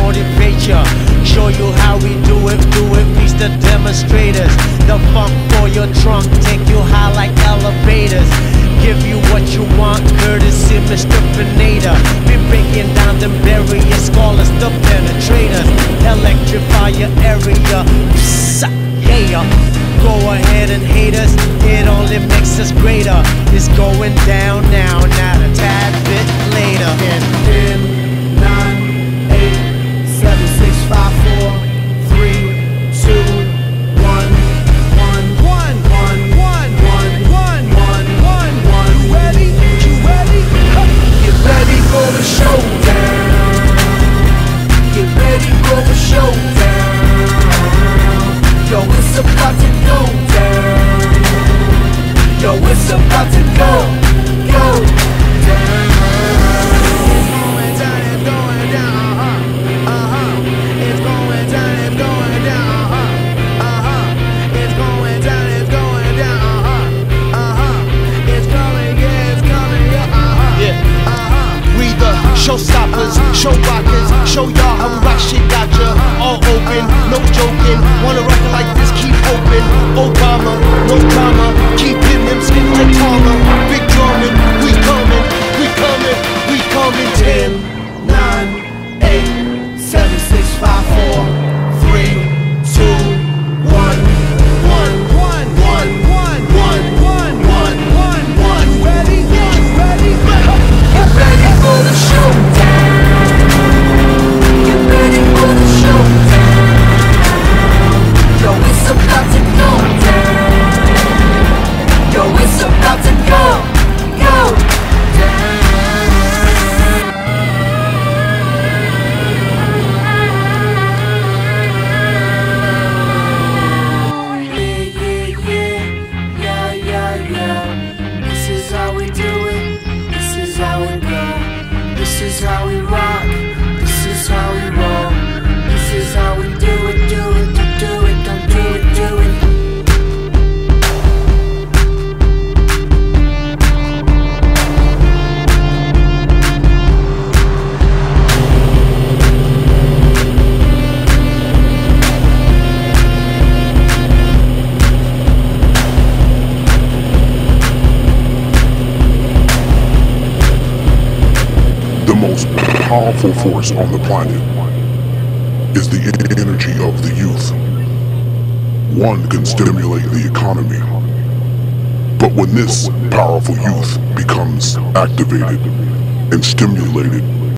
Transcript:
motivate ya. Show you how we do it, reach the demonstrators. The funk for your trunk, take you high like elevators. Give you what you want, courtesy Mr. Pineda. Be breaking down them barriers, call us the penetrators. Electrify your area, yeah. Go ahead and hate us, it only makes us greater. It's going down now, not a tad bit later. In 10, 9, 8, 7, 6, 5, 4, 3, 2, 1, 1, 1, 1, 1. You ready? You ready? Get ready for the showdown. Get ready for the showdown. Yo, it's about to go down. Yo, it's about to go down. It's going down, It's going down, it's going down, It's going down, it's going down, It's coming, yeah, it's coming, yeah, We the showstoppers, show rockers, show y'all how we rock shit, gotcha. All open, no joking. Wanna rock it like this, keep open. Obama, no drama. Keep hitting them skin like Tama. Big drumming, we coming, we coming, we coming. 10, 9, 8, 7, 6, 5, 4, 3, 2, 1, 1, 1, 1. You ready? You ready? Get ready for the showdown. Get ready for the showdown. Yo, it's about to go down. Yo, it's about to go down. Yeah. This is how we do it. This is how we go. This is how we rock. This is how we roll. This is how we do it, do it, do it, don't do it, do it. The most powerful force on the planet is the energy of the youth. One can stimulate the economy, but when this powerful youth becomes activated and stimulated,